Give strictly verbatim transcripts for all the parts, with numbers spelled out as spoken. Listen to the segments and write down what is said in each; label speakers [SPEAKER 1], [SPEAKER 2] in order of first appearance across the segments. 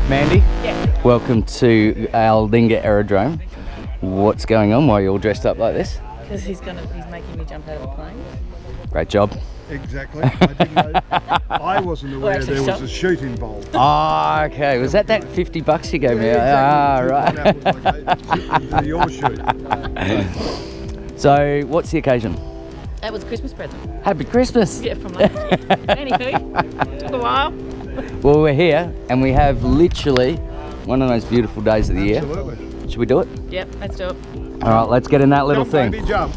[SPEAKER 1] Mandy?
[SPEAKER 2] Yes.
[SPEAKER 1] Welcome to Aldinga Aerodrome. What's going on? Why are you all dressed up like this?
[SPEAKER 2] Because he's gonna, he's making me jump out of a plane.
[SPEAKER 1] Great job.
[SPEAKER 3] Exactly. I didn't know. I wasn't aware
[SPEAKER 2] actually
[SPEAKER 3] there was
[SPEAKER 2] shot.
[SPEAKER 3] a shoot involved.
[SPEAKER 1] Oh, okay. Was that that fifty bucks you gave me?
[SPEAKER 3] Yeah,
[SPEAKER 1] Ah,
[SPEAKER 3] exactly.
[SPEAKER 1] right.
[SPEAKER 3] That was like a- your shoot.
[SPEAKER 1] So, what's the occasion?
[SPEAKER 2] That was a Christmas present.
[SPEAKER 1] Happy Christmas!
[SPEAKER 2] Yeah, from last year. Anywho, took a while.
[SPEAKER 1] Well, we're here and we have literally one of those beautiful days of the year.
[SPEAKER 3] Absolutely.
[SPEAKER 1] Should we do it?
[SPEAKER 2] Yep, let's do it.
[SPEAKER 1] All right, let's get in that little
[SPEAKER 3] Jump,
[SPEAKER 1] thing.
[SPEAKER 3] baby, jump.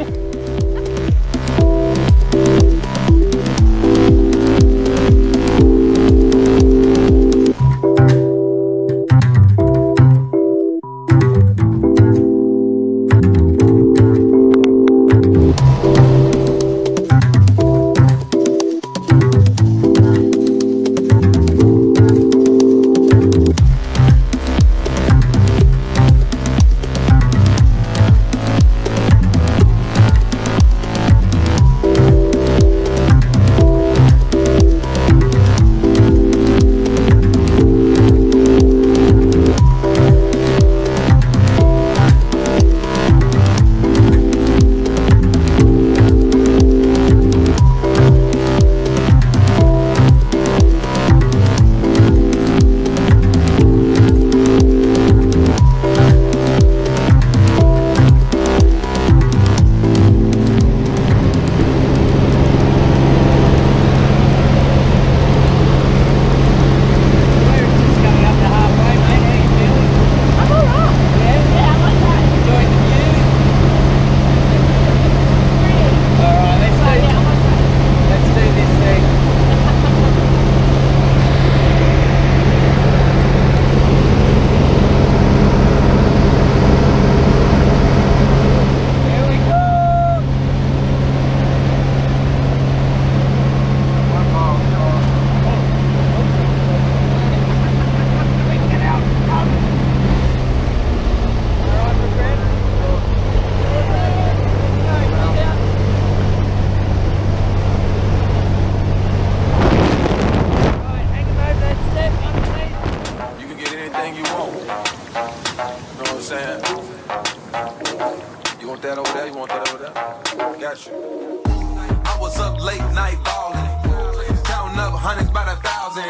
[SPEAKER 4] I was up late night ballin', counting up hundreds by the thousand.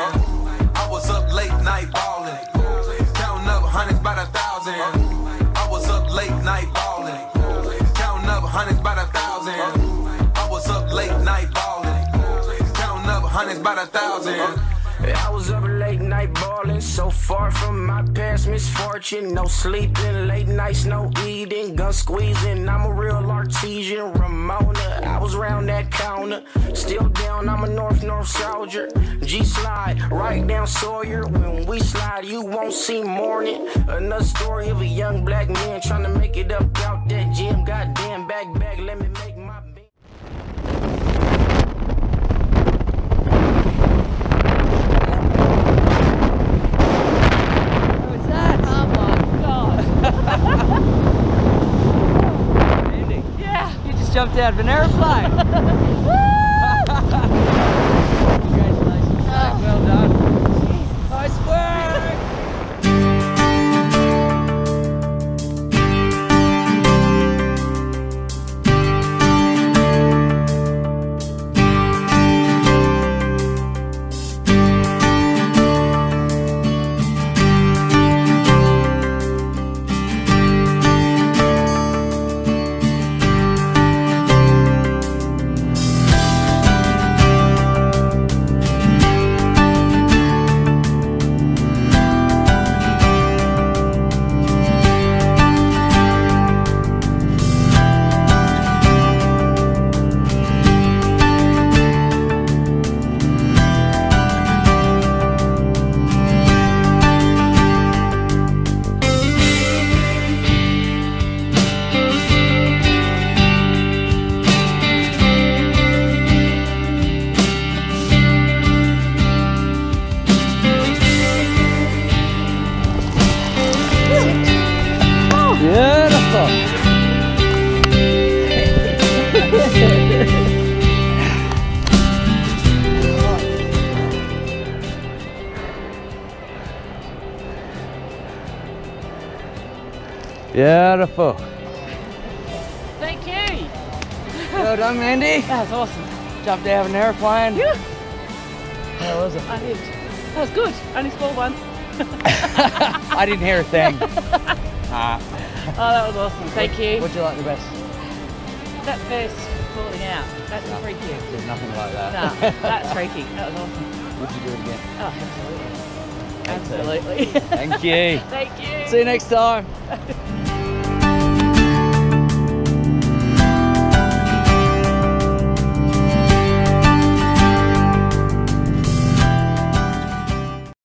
[SPEAKER 4] I was up late night ballin', counting up hundreds by the thousand. I was up late night ballin', counting up hundreds by the thousand. I was up late night ballin', counting up hundreds by the thousand.
[SPEAKER 5] I was up late night ballin', so far from my past misfortune. No sleeping, late nights, no eating, gun squeezing. I'm a real artesian, Ramona. I was round that counter, still down. I'm a North North soldier. G slide right down Sawyer. When we slide, you won't see morning. Another story of a young black man trying to make it up out that gym. Goddamn back back, let me make my.
[SPEAKER 1] Jumped out of an aeroplane. Congratulations, mate. Well done. Nice work. Beautiful.
[SPEAKER 2] Thank you.
[SPEAKER 1] Well done, Mandy.
[SPEAKER 2] That was awesome.
[SPEAKER 1] Jumped out of an aeroplane.
[SPEAKER 2] Yeah.
[SPEAKER 1] How was it?
[SPEAKER 2] I did. That was good. Only small one.
[SPEAKER 1] I didn't hear a thing. Ah.
[SPEAKER 2] Oh, that was awesome. Thank you.
[SPEAKER 1] What'd you like the best?
[SPEAKER 2] That first falling out. That's the freakiest.
[SPEAKER 1] There's nothing like that.
[SPEAKER 2] No, that's freaky. That was awesome.
[SPEAKER 1] Would you do it again?
[SPEAKER 2] Oh, absolutely. Absolutely.
[SPEAKER 1] Thank you.
[SPEAKER 2] Thank you.
[SPEAKER 1] See you next time.